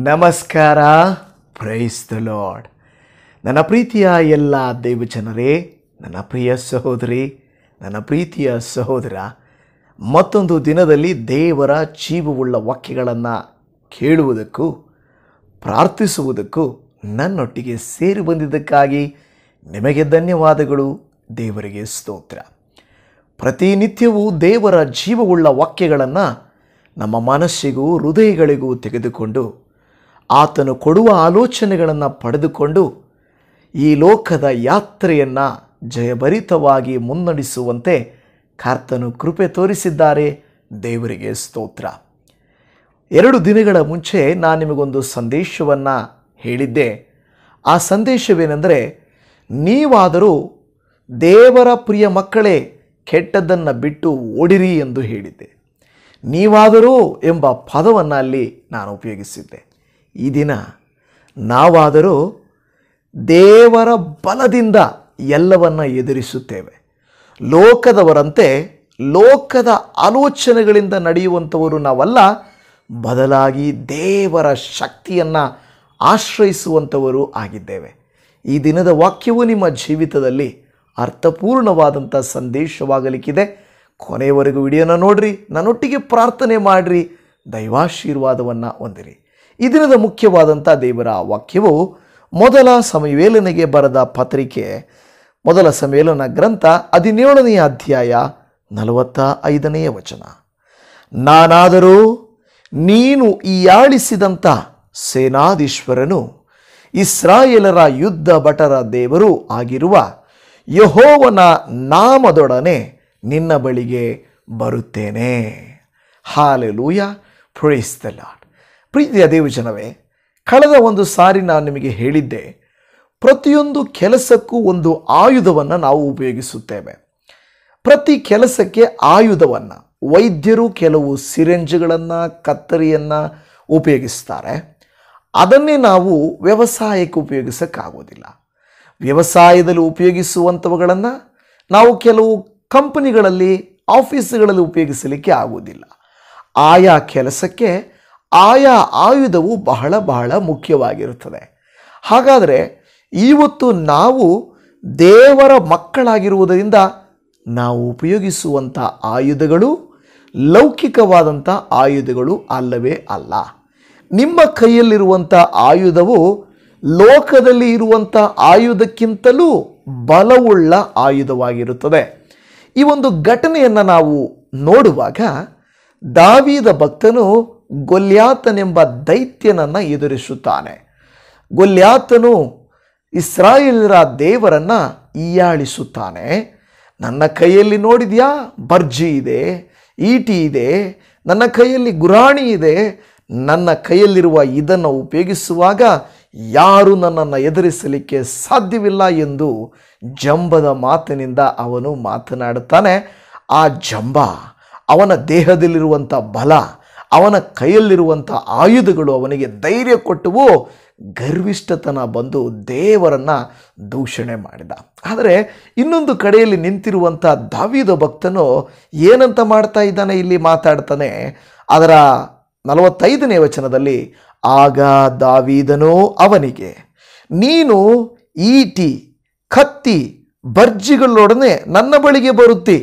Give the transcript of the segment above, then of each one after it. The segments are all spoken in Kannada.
ನಮಸ್ಕಾರ. Praise the lord. ನನ್ನ ಪ್ರೀತಿಯ ಎಲ್ಲ ದೇವಜನರೇ, ನನ್ನ ಪ್ರಿಯ ಸಹೋದರಿ, ನನ್ನ ಪ್ರೀತಿಯ ಸಹೋದರ, ಮತ್ತೊಂದು ದಿನದಲ್ಲಿ ದೇವರ ಜೀವವುಳ್ಳ ವಾಕ್ಯಗಳನ್ನು ಕೇಳುವುದಕ್ಕೂ ಪ್ರಾರ್ಥಿಸುವುದಕ್ಕೂ ನನ್ನೊಟ್ಟಿಗೆ ಸೇರಿ ಬಂದಿದ್ದಕ್ಕಾಗಿ ನಿಮಗೆ ಧನ್ಯವಾದಗಳು. ದೇವರಿಗೆ ಸ್ತೋತ್ರ. ಪ್ರತಿನಿತ್ಯವೂ ದೇವರ ಜೀವವುಳ್ಳ ವಾಕ್ಯಗಳನ್ನು ನಮ್ಮ ಮನಸ್ಸಿಗೂ ಹೃದಯಗಳಿಗೂ ತೆಗೆದುಕೊಂಡು ಆತನು ಕೊಡುವ ಆಲೋಚನೆಗಳನ್ನು ಪಡೆದುಕೊಂಡು ಈ ಲೋಕದ ಯಾತ್ರೆಯನ್ನು ಜಯಭರಿತವಾಗಿ ಮುನ್ನಡೆಸುವಂತೆ ಕರ್ತನು ಕೃಪೆ ತೋರಿಸಿದ್ದಾರೆ. ದೇವರಿಗೆ ಸ್ತೋತ್ರ. 2 ದಿನಗಳ ಮುಂಚೆ ನಾನು ನಿಮಗೊಂದು ಸಂದೇಶವನ್ನು ಹೇಳಿದ್ದೆ. ಆ ಸಂದೇಶವೇನೆಂದರೆ, ನೀವಾದರೂ ದೇವರ ಪ್ರಿಯ ಮಕ್ಕಳೇ ಕೆಟ್ಟದ್ದನ್ನು ಬಿಟ್ಟು ಓಡಿರಿ ಎಂದು ಹೇಳಿದ್ದೆ. ನೀವಾದರೂ ಎಂಬ ಪದವನ್ನು ಅಲ್ಲಿ ನಾನು ಉಪಯೋಗಿಸಿದ್ದೆ. ಈ ದಿನ ನಾವಾದರೂ ದೇವರ ಬಲದಿಂದ ಎಲ್ಲವನ್ನ ಎದುರಿಸುತ್ತೇವೆ. ಲೋಕದವರಂತೆ ಲೋಕದ ಆಲೋಚನೆಗಳಿಂದ ನಡೆಯುವಂಥವರು ನಾವಲ್ಲ, ಬದಲಾಗಿ ದೇವರ ಶಕ್ತಿಯನ್ನು ಆಶ್ರಯಿಸುವಂಥವರು ಆಗಿದ್ದೇವೆ. ಈ ದಿನದ ವಾಕ್ಯವು ನಿಮ್ಮ ಜೀವಿತದಲ್ಲಿ ಅರ್ಥಪೂರ್ಣವಾದಂಥ ಸಂದೇಶವಾಗಲಿಕ್ಕಿದೆ. ಕೊನೆಯವರೆಗೂ ವಿಡಿಯೋನ ನೋಡ್ರಿ, ನನ್ನೊಟ್ಟಿಗೆ ಪ್ರಾರ್ಥನೆ ಮಾಡಿರಿ, ದೈವಾಶೀರ್ವಾದವನ್ನು ಹೊಂದಿರಿ. ಈ ದಿನದ ಮುಖ್ಯವಾದಂಥ ದೇವರ ವಾಕ್ಯವು ಮೊದಲ ಸಮುವೇಲನಿಗೆ ಬರೆದ ಪತ್ರಿಕೆ, ಮೊದಲ ಸಮುವೇಲನ ಗ್ರಂಥ 17ನೇ ಅಧ್ಯಾಯ 45ನೇ ವಚನ. ನಾನಾದರೂ ನೀನು ಹೀಯಾಳಿಸಿದಂಥ ಸೇನಾಧೀಶ್ವರನು, ಇಸ್ರಾಯೇಲರ ಯುದ್ಧ ಭಟರ ದೇವರೂ ಆಗಿರುವ ಯೆಹೋವನ ನಾಮದೊಡನೆ ನಿನ್ನ ಬಳಿಗೆ ಬರುತ್ತೇನೆ. Hallelujah, praise the lord. ಪ್ರೀತಿಯ ದೇವಜನವೇ, ಕಳೆದ ಒಂದು ಸಾರಿ ನಾನು ನಿಮಗೆ ಹೇಳಿದ್ದೆ, ಪ್ರತಿಯೊಂದು ಕೆಲಸಕ್ಕೂ ಒಂದು ಆಯುಧವನ್ನು ನಾವು ಉಪಯೋಗಿಸುತ್ತೇವೆ. ಪ್ರತಿ ಕೆಲಸಕ್ಕೆ ಆಯುಧವನ್ನು, ವೈದ್ಯರು ಕೆಲವು ಸಿರಿಂಜ್ಗಳನ್ನು, ಕತ್ತರಿಯನ್ನು ಉಪಯೋಗಿಸ್ತಾರೆ. ಅದನ್ನೇ ನಾವು ವ್ಯವಸಾಯಕ್ಕೆ ಉಪಯೋಗಿಸೋಕ್ಕಾಗೋದಿಲ್ಲ. ವ್ಯವಸಾಯದಲ್ಲಿ ಉಪಯೋಗಿಸುವಂಥವುಗಳನ್ನು ನಾವು ಕೆಲವು ಕಂಪನಿಗಳಲ್ಲಿ, ಆಫೀಸ್ಗಳಲ್ಲಿ ಉಪಯೋಗಿಸಲಿಕ್ಕೆ ಆಗುವುದಿಲ್ಲ. ಆಯಾ ಕೆಲಸಕ್ಕೆ ಆಯಾ ಆಯುಧವು ಬಹಳ ಬಹಳ ಮುಖ್ಯವಾಗಿರುತ್ತದೆ. ಹಾಗಾದರೆ ಇವತ್ತು ನಾವು ದೇವರ ಮಕ್ಕಳಾಗಿರುವುದರಿಂದ ನಾವು ಉಪಯೋಗಿಸುವಂಥ ಆಯುಧಗಳು ಲೌಕಿಕವಾದಂಥ ಆಯುಧಗಳು ಅಲ್ಲವೇ ಅಲ್ಲ. ನಿಮ್ಮ ಕೈಯಲ್ಲಿರುವಂಥ ಆಯುಧವು ಲೋಕದಲ್ಲಿ ಇರುವಂಥ ಆಯುಧಕ್ಕಿಂತಲೂ ಬಲವುಳ್ಳ ಆಯುಧವಾಗಿರುತ್ತದೆ. ಈ ಒಂದು ಘಟನೆಯನ್ನು ನಾವು ನೋಡುವಾಗ, ದಾವೀದ ಭಕ್ತನು ಗೊಲ್ಯಾತನೆಂಬ ದೈತ್ಯನನ್ನು ಎದುರಿಸುತ್ತಾನೆ. ಗೊಲ್ಯಾತನು ಇಸ್ರಾಯೇಲರ ದೇವರನ್ನು ಹೀಯಾಳಿಸುತ್ತಾನೆ. ನನ್ನ ಕೈಯಲ್ಲಿ ನೋಡಿದ್ಯಾ, ಬರ್ಜಿ ಇದೆ, ಈಟಿ ಇದೆ, ನನ್ನ ಕೈಯಲ್ಲಿ ಗುರಾಣಿ ಇದೆ, ನನ್ನ ಕೈಯಲ್ಲಿರುವ ಇದನ್ನು ಉಪಯೋಗಿಸುವಾಗ ಯಾರು ನನ್ನನ್ನು ಎದುರಿಸಲಿಕ್ಕೆ ಸಾಧ್ಯವಿಲ್ಲ ಎಂದು ಜಂಬದ ಮಾತಿನಿಂದ ಅವನು ಮಾತನಾಡುತ್ತಾನೆ. ಆ ಜಂಬ, ಅವನ ದೇಹದಲ್ಲಿರುವಂಥ ಬಲ, ಅವನ ಕೈಯಲ್ಲಿರುವಂಥ ಆಯುಧಗಳು ಅವನಿಗೆ ಧೈರ್ಯ ಕೊಟ್ಟವು. ಗರ್ವಿಷ್ಠತನ ಬಂದು ದೇವರನ್ನು ದೂಷಣೆ ಮಾಡಿದ. ಆದರೆ ಇನ್ನೊಂದು ಕಡೆಯಲ್ಲಿ ನಿಂತಿರುವಂಥ ದಾವೀದ ಭಕ್ತನು ಏನಂತ ಮಾಡ್ತಾ ಇದ್ದಾನೆ, ಇಲ್ಲಿ ಮಾತಾಡ್ತಾನೆ. ಅದರ 45ನೇ ವಚನದಲ್ಲಿ, ಆಗ ದಾವೀದನು ಅವನಿಗೆ, ನೀನು ಈಟಿ, ಕತ್ತಿ, ಬರ್ಜಿಗಳೊಡನೆ ನನ್ನ ಬಳಿಗೆ ಬರುತ್ತಿ.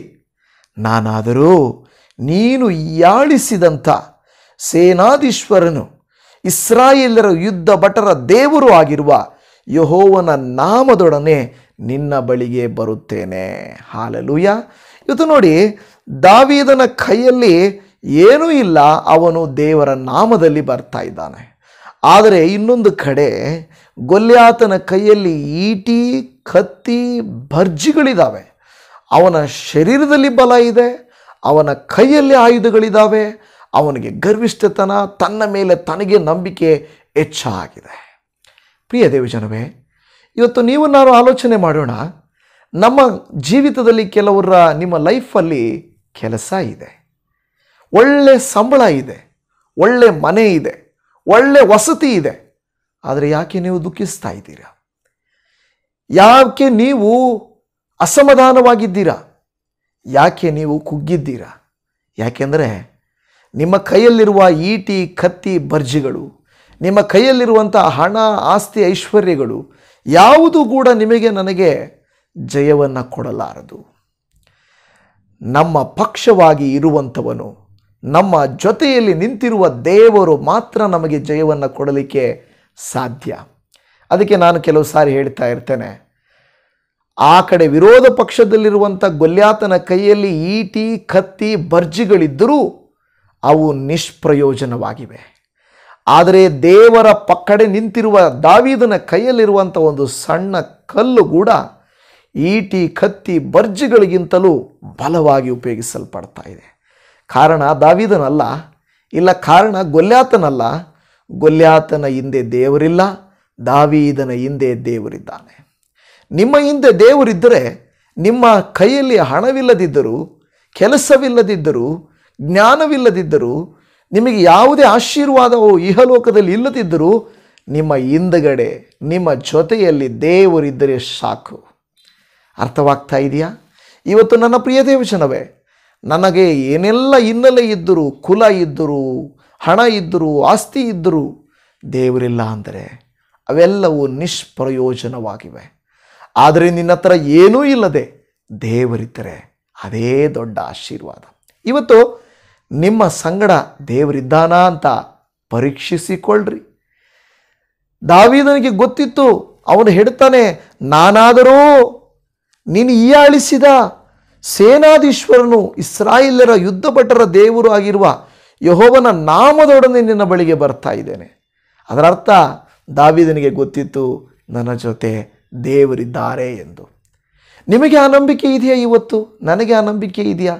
ನಾನಾದರೂ ನೀನು ಹೀಯಾಳಿಸಿದಂಥ ಸೇನಾಧೀಶ್ವರನು, ಇಸ್ರಾಯೇಲರ ಯುದ್ಧ ಭಟರ ದೇವರು ಆಗಿರುವ ಯೆಹೋವನ ನಾಮದೊಡನೆ ನಿನ್ನ ಬಳಿಗೆ ಬರುತ್ತೇನೆ. ಹಾಲೆಲೂಯಾ. ಇವತ್ತು ನೋಡಿ, ದಾವೀದನ ಕೈಯಲ್ಲಿ ಏನೂ ಇಲ್ಲ, ಅವನು ದೇವರ ನಾಮದಲ್ಲಿ ಬರ್ತಾ ಇದ್ದಾನೆ. ಆದರೆ ಇನ್ನೊಂದು ಕಡೆ ಗೊಲ್ಯಾತನ ಕೈಯಲ್ಲಿ ಈಟಿ, ಕತ್ತಿ, ಭರ್ಜಿಗಳಿದ್ದಾವೆ. ಅವನ ಶರೀರದಲ್ಲಿ ಬಲ ಇದೆ, ಅವನ ಕೈಯಲ್ಲಿ ಆಯುಧಗಳಿದ್ದಾವೆ. ಅವನಿಗೆ ಗರ್ವಿಷ್ಠತನ, ತನ್ನ ಮೇಲೆ ತನಗೆ ನಂಬಿಕೆ ಹೆಚ್ಚಾಗಿದೆ. ಪ್ರಿಯ ದೇವಜನವೇ, ಇವತ್ತು ನೀವು ನಾನು ಆಲೋಚನೆ ಮಾಡೋಣ. ನಮ್ಮ ಜೀವಿತದಲ್ಲಿ ಕೆಲವರ, ನಿಮ್ಮ ಲೈಫಲ್ಲಿ ಕೆಲಸ ಇದೆ, ಒಳ್ಳೆ ಸಂಬಳ ಇದೆ, ಒಳ್ಳೆ ಮನೆ ಇದೆ, ಒಳ್ಳೆ ವಸತಿ ಇದೆ. ಆದರೆ ಯಾಕೆ ನೀವು ದುಃಖಿಸ್ತಾ ಇದ್ದೀರಾ? ಯಾಕೆ ನೀವು ಅಸಮಾಧಾನವಾಗಿದ್ದೀರಾ? ಯಾಕೆ ನೀವು ಕುಗ್ಗಿದ್ದೀರಾ? ಯಾಕೆಂದರೆ ನಿಮ್ಮ ಕೈಯಲ್ಲಿರುವ ಈಟಿ, ಕತ್ತಿ, ಬರ್ಜಿಗಳು ನಿಮ್ಮ ಕೈಯಲ್ಲಿರುವಂಥ ಹಣ, ಆಸ್ತಿ, ಐಶ್ವರ್ಯಗಳು ಯಾವುದು ಕೂಡ ನಿಮಗೆ ನನಗೆ ಜಯವನ್ನು ಕೊಡಲಾರದು. ನಮ್ಮ ಪಕ್ಷವಾಗಿ ಇರುವಂಥವನು, ನಮ್ಮ ಜೊತೆಯಲ್ಲಿ ನಿಂತಿರುವ ದೇವರು ಮಾತ್ರ ನಮಗೆ ಜಯವನ್ನು ಕೊಡಲಿಕ್ಕೆ ಸಾಧ್ಯ. ಅದಕ್ಕೆ ನಾನು ಕೆಲವು ಸಾರಿ ಹೇಳ್ತಾ ಇರ್ತೇನೆ, ಆ ಕಡೆ ವಿರೋಧ ಪಕ್ಷದಲ್ಲಿರುವಂಥ ಗೊಲ್ಯಾತನ ಕೈಯಲ್ಲಿ ಈಟಿ, ಕತ್ತಿ, ಬರ್ಜಿಗಳಿದ್ದರೂ ಅವು ನಿಷ್ಪ್ರಯೋಜನವಾಗಿವೆ. ಆದರೆ ದೇವರ ಕಡೆ ನಿಂತಿರುವ ದಾವೀದನ ಕೈಯಲ್ಲಿರುವಂಥ ಒಂದು ಸಣ್ಣ ಕಲ್ಲು ಕೂಡ ಈಟಿ, ಕತ್ತಿ, ಬರ್ಜಿಗಳಿಗಿಂತಲೂ ಬಲವಾಗಿ ಉಪಯೋಗಿಸಲ್ಪಡ್ತಾ ಇದೆ. ಕಾರಣ ದಾವೀದನಲ್ಲ, ಇಲ್ಲ ಕಾರಣ ಗೊಲ್ಯಾತನಲ್ಲ. ಗೊಲ್ಯಾತನ ಹಿಂದೆ ದೇವರಿಲ್ಲ, ದಾವೀದನ ಹಿಂದೆ ದೇವರಿದ್ದಾನೆ. ನಿಮ್ಮ ಹಿಂದೆ ದೇವರಿದ್ದರೆ ನಿಮ್ಮ ಕೈಯಲ್ಲಿ ಹಣವಿಲ್ಲದಿದ್ದರೂ, ಕೆಲಸವಿಲ್ಲದಿದ್ದರೂ, ಜ್ಞಾನವಿಲ್ಲದಿದ್ದರೂ, ನಿಮಗೆ ಯಾವುದೇ ಆಶೀರ್ವಾದವು ಇಹಲೋಕದಲ್ಲಿ ಇಲ್ಲದಿದ್ದರೂ, ನಿಮ್ಮ ಹಿಂದಗಡೆ ನಿಮ್ಮ ಜೊತೆಯಲ್ಲಿ ದೇವರಿದ್ದರೆ ಸಾಕು. ಅರ್ಥವಾಗ್ತಾ ಇದೆಯಾ? ಇವತ್ತು ನನ್ನ ಪ್ರಿಯ ದೇವಜನವೇ, ನನಗೆ ಏನೆಲ್ಲ ಹಿನ್ನೆಲೆ ಇದ್ದರೂ, ಕುಲ ಇದ್ದರೂ, ಹಣ ಇದ್ದರೂ, ಆಸ್ತಿ ಇದ್ದರೂ ದೇವರಿಲ್ಲ ಅಂದರೆ ಅವೆಲ್ಲವೂ ನಿಷ್ಪ್ರಯೋಜನವಾಗಿವೆ. ಆದರೆ ನಿನ್ನ ಹತ್ರ ಏನೂ ಇಲ್ಲದೆ ದೇವರಿದ್ದರೆ ಅದೇ ದೊಡ್ಡ ಆಶೀರ್ವಾದ. ಇವತ್ತು ನಿಮ್ಮ ಸಂಗಡ ದೇವರಿದ್ದಾನಾ ಅಂತ ಪರೀಕ್ಷಿಸಿಕೊಳ್ಳ್ರಿ. ದಾವೀದನಿಗೆ ಗೊತ್ತಿತ್ತು, ಅವನು ಹೇಳ್ತಾನೆ, ನಾನಾದರೂ ನೀನು ಹೀಯಾಳಿಸಿದ ಸೇನಾಧೀಶ್ವರನು, ಇಸ್ರಾಯೇಲ್ಯರ ಯುದ್ಧ ಭಟರ ದೇವರು ಆಗಿರುವ ಯೆಹೋವನ ನಾಮದೊಡನೆ ನಿನ್ನ ಬಳಿಗೆ ಬರ್ತಾ ಇದ್ದೇನೆ. ಅದರ ಅರ್ಥ ದಾವೀದನಿಗೆ ಗೊತ್ತಿತ್ತು, ನನ್ನ ಜೊತೆ ದೇವರಿದ್ದಾರೆ ಎಂದು. ನಿಮಗೆ ಆ ನಂಬಿಕೆ ಇದೆಯಾ? ಇವತ್ತು ನನಗೆ ಆ ನಂಬಿಕೆ ಇದೆಯಾ?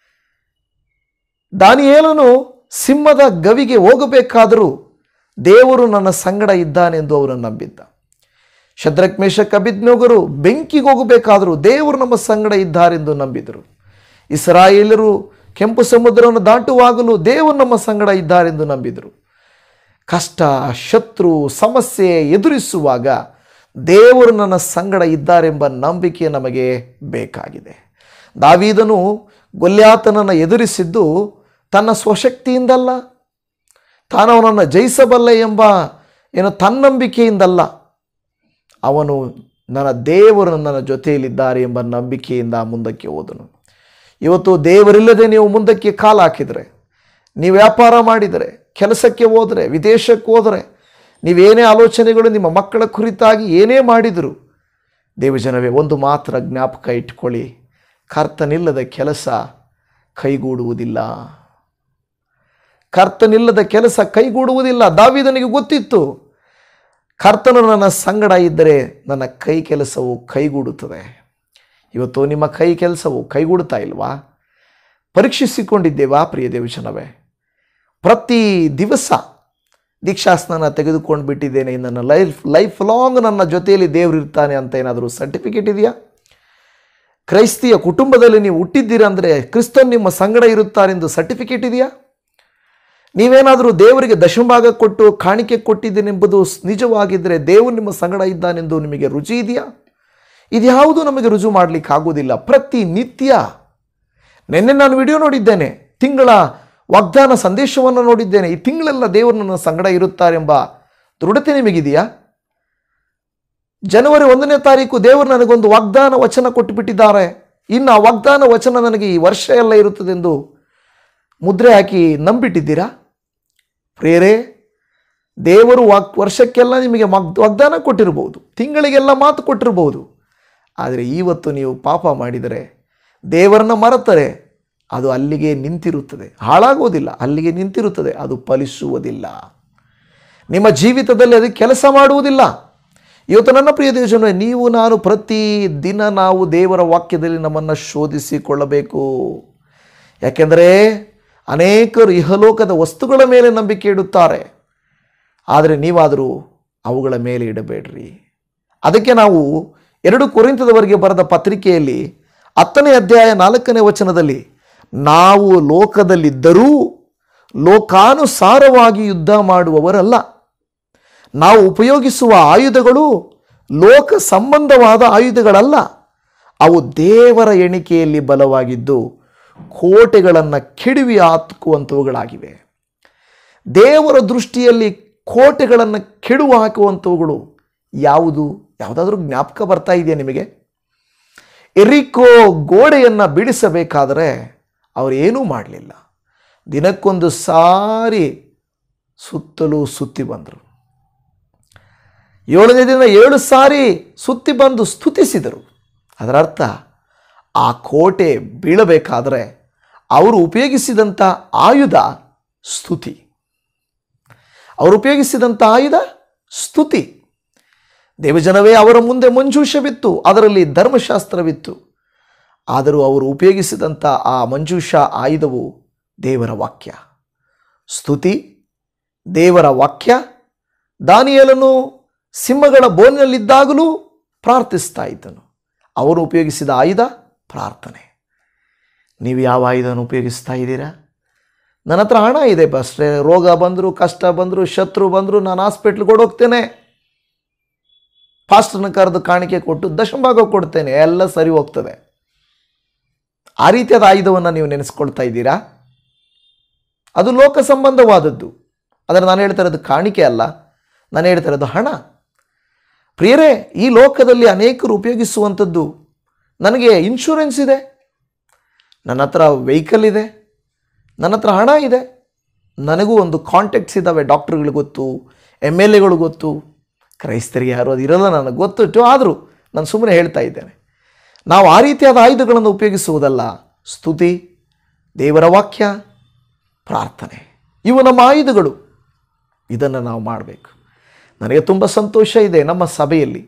ದಾನಿಯೇಲನು ಸಿಂಹದ ಗವಿಗೆ ಹೋಗಬೇಕಾದರೂ ದೇವರು ನನ್ನ ಸಂಗಡ ಇದ್ದಾನೆಂದು ಅವರನ್ನು ನಂಬಿದ್ದ. ಶದ್ರಕ್, ಮೇಷಕ್, ಅಬೇದ್ನೆಗೋರು ಬೆಂಕಿಗೆ ಹೋಗಬೇಕಾದರೂ ದೇವರು ನಮ್ಮ ಸಂಗಡ ಇದ್ದಾರೆಂದು ನಂಬಿದರು. ಇಸ್ರಾಯೇಲರು ಕೆಂಪು ಸಮುದ್ರವನ್ನು ದಾಟುವಾಗಲೂ ದೇವರು ನಮ್ಮ ಸಂಗಡ ಇದ್ದಾರೆಂದು ನಂಬಿದರು. ಕಷ್ಟ, ಶತ್ರು, ಸಮಸ್ಯೆ ಎದುರಿಸುವಾಗ ದೇವರು ನನ್ನ ಸಂಗಡ ಇದ್ದಾರೆಂಬ ನಂಬಿಕೆ ನಮಗೆ ಬೇಕಾಗಿದೆ. ದಾವೀದನು ಗೊಲ್ಯಾತನನ್ನು ಎದುರಿಸಿದ್ದು ತನ್ನ ಸ್ವಶಕ್ತಿಯಿಂದಲ್ಲ, ತಾನು ಅವನನ್ನು ಜಯಿಸಬಲ್ಲೆ ಎಂಬ ತನ್ನಂಬಿಕೆಯಿಂದಲ್ಲ. ಅವನು ನನ್ನ ದೇವರು ನನ್ನ ಜೊತೆಯಲ್ಲಿದ್ದಾರೆ ಎಂಬ ನಂಬಿಕೆಯಿಂದ ಮುಂದಕ್ಕೆ ಹೋದನು. ಇವತ್ತು ದೇವರಿಲ್ಲದೆ ನೀವು ಮುಂದಕ್ಕೆ ಕಾಲು ಹಾಕಿದರೆ, ನೀವು ವ್ಯಾಪಾರ ಮಾಡಿದರೆ, ಕೆಲಸಕ್ಕೆ ಹೋದರೆ, ವಿದೇಶಕ್ಕೆ ಹೋದರೆ, ನೀವೇನೇ ಆಲೋಚನೆಗಳು ನಿಮ್ಮ ಮಕ್ಕಳ ಕುರಿತಾಗಿ ಏನೇ ಮಾಡಿದರೂ, ದೇವಜನವೇ ಒಂದು ಮಾತ್ರ ಜ್ಞಾಪಕ ಇಟ್ಕೊಳ್ಳಿ, ಕರ್ತನಿಲ್ಲದ ಕೆಲಸ ಕೈಗೂಡುವುದಿಲ್ಲ. ಕರ್ತನಿಲ್ಲದ ಕೆಲಸ ಕೈಗೂಡುವುದಿಲ್ಲ. ದಾವೀದನಿಗೆ ಗೊತ್ತಿತ್ತು, ಕರ್ತನು ನನ್ನ ಸಂಗಡ ಇದ್ದರೆ ನನ್ನ ಕೈ ಕೆಲಸವು ಕೈಗೂಡುತ್ತದೆ. ಇವತ್ತು ನಿಮ್ಮ ಕೈ ಕೆಲಸವು ಕೈಗೂಡುತ್ತಾ ಇಲ್ವಾ? ಪರೀಕ್ಷಿಸಿಕೊಂಡಿದ್ದೇವಾ ಪ್ರಿಯ ದೇವಜನವೇ? ಪ್ರತಿ ದಿವಸ ದೀಕ್ಷಾಸ್ನಾನ ತೆಗೆದುಕೊಂಡು ಬಿಟ್ಟಿದ್ದೇನೆ, ನನ್ನ ಲೈಫ್ ಲಾಂಗ್ ನನ್ನ ಜೊತೆಯಲ್ಲಿ ದೇವರು ಇರ್ತಾನೆ ಅಂತ ಏನಾದರೂ ಸರ್ಟಿಫಿಕೇಟ್ ಇದೆಯಾ? ಕ್ರೈಸ್ತಿಯ ಕುಟುಂಬದಲ್ಲಿ ನೀವು ಹುಟ್ಟಿದ್ದೀರಾ ಅಂದರೆ ಕ್ರಿಸ್ತನ್ ನಿಮ್ಮ ಸಂಗಡ ಇರುತ್ತಾರೆಂದು ಸರ್ಟಿಫಿಕೇಟ್ ಇದೆಯಾ? ನೀವೇನಾದರೂ ದೇವರಿಗೆ ದಶಮಭಾಗ ಕೊಟ್ಟು ಕಾಣಿಕೆ ಕೊಟ್ಟಿದ್ದೇನೆಂಬುದು ನಿಜವಾಗಿದ್ದರೆ ದೇವರು ನಿಮ್ಮ ಸಂಗಡ ಇದ್ದಾನೆಂದು ನಿಮಗೆ ರುಚಿ ಇದೆಯಾ? ಇದ್ಯಾವುದು ನಮಗೆ ರುಜು ಮಾಡಲಿಕ್ಕೆ ಆಗೋದಿಲ್ಲ. ಪ್ರತಿನಿತ್ಯ ನಿನ್ನೆ ನಾನು ವಿಡಿಯೋ ನೋಡಿದ್ದೇನೆ, ತಿಂಗಳ ವಾಗ್ದಾನ ಸಂದೇಶವನ್ನು ನೋಡಿದ್ದೇನೆ. ಈ ತಿಂಗಳೆಲ್ಲ ದೇವರು ನನ್ನ ಸಂಗಡ ಇರುತ್ತಾರೆಂಬ ದೃಢತೆ ನಿಮಗಿದೆಯಾ? ಜನವರಿ 1ನೇ ತಾರೀಕು ದೇವರು ನನಗೊಂದು ವಾಗ್ದಾನ ವಚನ ಕೊಟ್ಟುಬಿಟ್ಟಿದ್ದಾರೆ, ಇನ್ನು ಆ ವಾಗ್ದಾನ ವಚನ ನನಗೆ ಈ ವರ್ಷ ಎಲ್ಲ ಇರುತ್ತದೆಂದು ಮುದ್ರೆ ಹಾಕಿ ನಂಬಿಟ್ಟಿದ್ದೀರಾ? ಪ್ರಿಯರೇ, ದೇವರು ವರ್ಷಕ್ಕೆಲ್ಲ ನಿಮಗೆ ವಾಗ್ದಾನ ಕೊಟ್ಟಿರ್ಬೋದು, ತಿಂಗಳಿಗೆಲ್ಲ ಮಾತು ಕೊಟ್ಟಿರ್ಬೋದು. ಆದರೆ ಇವತ್ತು ನೀವು ಪಾಪ ಮಾಡಿದರೆ, ದೇವರನ್ನು ಮರೆತರೆ, ಅದು ಅಲ್ಲಿಗೆ ನಿಂತಿರುತ್ತದೆ, ಹಾಳಾಗೋದಿಲ್ಲ, ಅಲ್ಲಿಗೆ ನಿಂತಿರುತ್ತದೆ, ಅದು ಫಲಿಸುವುದಿಲ್ಲ. ನಿಮ್ಮ ಜೀವಿತದಲ್ಲಿ ಅದು ಕೆಲಸ ಮಾಡುವುದಿಲ್ಲ. ಇವತ್ತು ನನ್ನ ಪ್ರಿಯ ದೇವಜನರೇ, ನೀವು ನಾನು ಪ್ರತಿ ದಿನ ನಾವು ದೇವರ ವಾಕ್ಯದಲ್ಲಿ ನಮ್ಮನ್ನು ಶೋಧಿಸಿಕೊಳ್ಳಬೇಕು. ಯಾಕೆಂದರೆ ಅನೇಕರು ಇಹಲೋಕದ ವಸ್ತುಗಳ ಮೇಲೆ ನಂಬಿಕೆ ಇಡುತ್ತಾರೆ, ಆದರೆ ನೀವಾದರೂ ಅವುಗಳ ಮೇಲೆ ಇಡಬೇಡ್ರಿ. ಅದಕ್ಕೆ ನಾವು 2 ಕೊರಿಂಥದವರಿಗೆ ಬರೆದ ಪತ್ರಿಕೆಯಲ್ಲಿ 10ನೇ ಅಧ್ಯಾಯ 4ನೇ ವಚನದಲ್ಲಿ, ನಾವು ಲೋಕದಲ್ಲಿದ್ದರೂ ಲೋಕಾನುಸಾರವಾಗಿ ಯುದ್ಧ ಮಾಡುವವರಲ್ಲ, ನಾವು ಉಪಯೋಗಿಸುವ ಆಯುಧಗಳು ಲೋಕ ಸಂಬಂಧವಾದ ಆಯುಧಗಳಲ್ಲ, ಅವು ದೇವರ ಎಣಿಕೆಯಲ್ಲಿ ಬಲವಾಗಿದ್ದು ಕೋಟೆಗಳನ್ನು ಕೆಡವಿ ಹಾಕುವಂಥವುಗಳಾಗಿವೆ. ದೇವರ ದೃಷ್ಟಿಯಲ್ಲಿ ಕೋಟೆಗಳನ್ನು ಕೆಡುವ ಹಾಕುವಂಥವುಗಳು ಯಾವುದು? ಯಾವುದಾದ್ರೂ ಜ್ಞಾಪಕ ಬರ್ತಾ ಇದೆಯಾ ನಿಮಗೆ? ಎರಿಕೋ ಗೋಡೆಯನ್ನು ಬಿಡಿಸಬೇಕಾದರೆ ಅವರು ಏನೂ ಮಾಡಲಿಲ್ಲ. ದಿನಕ್ಕೊಂದು ಸಾರಿ ಸುತ್ತಲೂ ಸುತ್ತಿ ಬಂದರು. 7ನೇ ದಿನ 7 ಸಾರಿ ಸುತ್ತಿ ಬಂದು ಸ್ತುತಿಸಿದರು. ಅದರ ಅರ್ಥ ಆ ಕೋಟೆ ಬೀಳಬೇಕಾದರೆ ಅವರು ಉಪಯೋಗಿಸಿದಂಥ ಆಯುಧ ಸ್ತುತಿ. ಅವರು ಉಪಯೋಗಿಸಿದಂಥ ಆಯುಧ ಸ್ತುತಿ. ದೇವಜನವೇ, ಅವರ ಮುಂದೆ ಮಂಜೂಷವಿತ್ತು, ಅದರಲ್ಲಿ ಧರ್ಮಶಾಸ್ತ್ರವಿತ್ತು. ಆದರೂ ಅವರು ಉಪಯೋಗಿಸಿದಂಥ ಆ ಮಂಜೂಷ ಆಯುಧವು ದೇವರ ವಾಕ್ಯ, ಸ್ತುತಿ, ದೇವರ ವಾಕ್ಯ. ದಾನಿಯೇಲನು ಸಿಂಹಗಳ ಬೋನಿನಲ್ಲಿದ್ದಾಗಲೂ ಪ್ರಾರ್ಥಿಸ್ತಾ ಇದ್ದನು. ಅವರು ಉಪಯೋಗಿಸಿದ ಆಯುಧ ಪ್ರಾರ್ಥನೆ. ನೀವು ಯಾವ ಆಯುಧನ ಉಪಯೋಗಿಸ್ತಾ ಇದ್ದೀರಾ? ನನ್ನ ಹತ್ರ ಹಣ ಇದೆ ಬಸ್ಟ್ರೆ, ರೋಗ ಬಂದರು, ಕಷ್ಟ ಬಂದರು, ಶತ್ರು ಬಂದರು, ನಾನು ಹಾಸ್ಪಿಟ್ಲ್ಗೆ ಓಡೋಗ್ತೇನೆ, ಪಾಸ್ಟರ್ನ ಕರೆದು ಕಾಣಿಕೆ ಕೊಟ್ಟು ದಶಮಭಾಗ ಕೊಡ್ತೇನೆ, ಎಲ್ಲ ಸರಿ ಹೋಗ್ತದೆ. ಆ ರೀತಿಯಾದ ಆಯುಧವನ್ನು ನೀವು ನೆನೆಸ್ಕೊಳ್ತಾ ಇದ್ದೀರಾ? ಅದು ಲೋಕ ಸಂಬಂಧವಾದದ್ದು. ಆದರೆ ನಾನು ಹೇಳ್ತಾ ಇರೋದು ಕಾಣಿಕೆ ಅಲ್ಲ, ನಾನು ಹೇಳ್ತಾ ಇರೋದು ಹಣ. ಪ್ರಿಯರೇ, ಈ ಲೋಕದಲ್ಲಿ ಅನೇಕರು ಉಪಯೋಗಿಸುವಂಥದ್ದು, ನನಗೆ ಇನ್ಶೂರೆನ್ಸ್ ಇದೆ, ನನ್ನ ಹತ್ರ ವೆಹಿಕಲ್ ಇದೆ, ನನ್ನ ಹತ್ರ ಹಣ ಇದೆ, ನನಗೂ ಒಂದು ಕಾಂಟ್ಯಾಕ್ಟ್ಸ್ ಇದ್ದಾವೆ, ಡಾಕ್ಟ್ರುಗಳು ಗೊತ್ತು, MLAಗಳು ಗೊತ್ತು. ಕ್ರೈಸ್ತರಿಗೆ ಯಾರು ಅದು ಇರೋಲ್ಲ ನನಗೆ ಗೊತ್ತಿಟ್ಟು, ಆದರೂ ನಾನು ಸುಮ್ಮನೆ ಹೇಳ್ತಾ ಇದ್ದೇನೆ. ನಾವು ಆ ರೀತಿಯಾದ ಆಯುಧಗಳನ್ನು ಉಪಯೋಗಿಸುವುದಲ್ಲ. ಸ್ತುತಿ, ದೇವರ ವಾಕ್ಯ, ಪ್ರಾರ್ಥನೆ, ಇವು ನಮ್ಮ ಆಯುಧಗಳು. ಇದನ್ನು ನಾವು ಮಾಡಬೇಕು. ನನಗೆ ತುಂಬ ಸಂತೋಷ ಇದೆ, ನಮ್ಮ ಸಭೆಯಲ್ಲಿ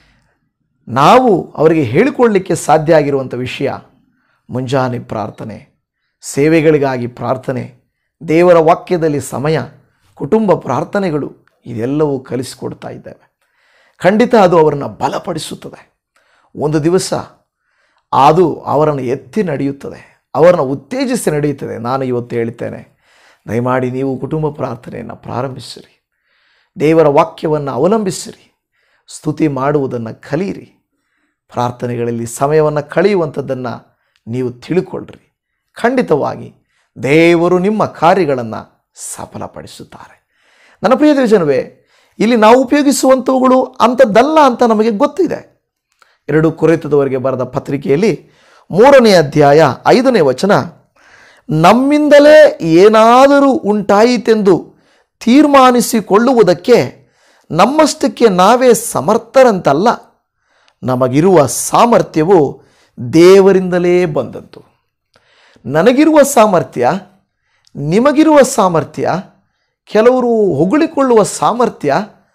ನಾವು ಅವರಿಗೆ ಹೇಳಿಕೊಳ್ಳಲಿಕ್ಕೆ ಸಾಧ್ಯ ಆಗಿರುವಂಥ ವಿಷಯ ಮುಂಜಾನೆ ಪ್ರಾರ್ಥನೆ, ಸೇವೆಗಳಿಗಾಗಿ ಪ್ರಾರ್ಥನೆ, ದೇವರ ವಾಕ್ಯದಲ್ಲಿ ಸಮಯ, ಕುಟುಂಬ ಪ್ರಾರ್ಥನೆಗಳು, ಇದೆಲ್ಲವೂ ಕಲಿಸಿಕೊಡ್ತಾ ಇದ್ದೇವೆ. ಖಂಡಿತ ಅದು ಅವರನ್ನು ಬಲಪಡಿಸುತ್ತದೆ. ಒಂದು ದಿವಸ ಅದು ಅವರನ್ನು ಎತ್ತಿ ನಡೆಯುತ್ತದೆ, ಅವರನ್ನು ಉತ್ತೇಜಿಸಿ ನಡೆಯುತ್ತದೆ. ನಾನು ಇವತ್ತು ಹೇಳ್ತೇನೆ, ದಯಮಾಡಿ ನೀವು ಕುಟುಂಬ ಪ್ರಾರ್ಥನೆಯನ್ನು ಪ್ರಾರಂಭಿಸಿರಿ, ದೇವರ ವಾಕ್ಯವನ್ನು ಅವಲಂಬಿಸಿರಿ, ಸ್ತುತಿ ಮಾಡುವುದನ್ನು ಕಲಿಯಿರಿ, ಪ್ರಾರ್ಥನೆಗಳಲ್ಲಿ ಸಮಯವನ್ನು ಕಳೆಯುವಂಥದ್ದನ್ನು ನೀವು ತಿಳ್ಕೊಳ್ಳ್ರಿ. ಖಂಡಿತವಾಗಿ ದೇವರು ನಿಮ್ಮ ಕಾರ್ಯಗಳನ್ನು ಸಫಲಪಡಿಸುತ್ತಾರೆ. ನನ್ನ ಪ್ರಿಯ ದೇವಜನವೇ, ಇಲ್ಲಿ ನಾವು ಉಪಯೋಗಿಸುವಂಥವುಗಳು ಅಂಥದ್ದಲ್ಲ ಅಂತ ನಮಗೆ ಗೊತ್ತಿದೆ. 2 ಕೊರಿಂಥದವರಿಗೆ ಬರೆದ ಪತ್ರಿಕೆಯಲ್ಲಿ 3ನೇ ಅಧ್ಯಾಯ 5ನೇ ವಚನ, ನಮ್ಮಿಂದಲೇ ಏನಾದರೂ ಉಂಟಾಯಿತೆಂದು ತೀರ್ಮಾನಿಸಿಕೊಳ್ಳುವುದಕ್ಕೆ ನಮ್ಮಷ್ಟಕ್ಕೆ ನಾವೇ ಸಮರ್ಥರಂತಲ್ಲ, ನಮಗಿರುವ ಸಾಮರ್ಥ್ಯವು ದೇವರಿಂದಲೇ ಬಂದದ್ದು. ನನಗಿರುವ ಸಾಮರ್ಥ್ಯ, ನಿಮಗಿರುವ ಸಾಮರ್ಥ್ಯ, ಕೆಲವರು ಹೊಗಳಿಕೊಳ್ಳುವ ಸಾಮರ್ಥ್ಯ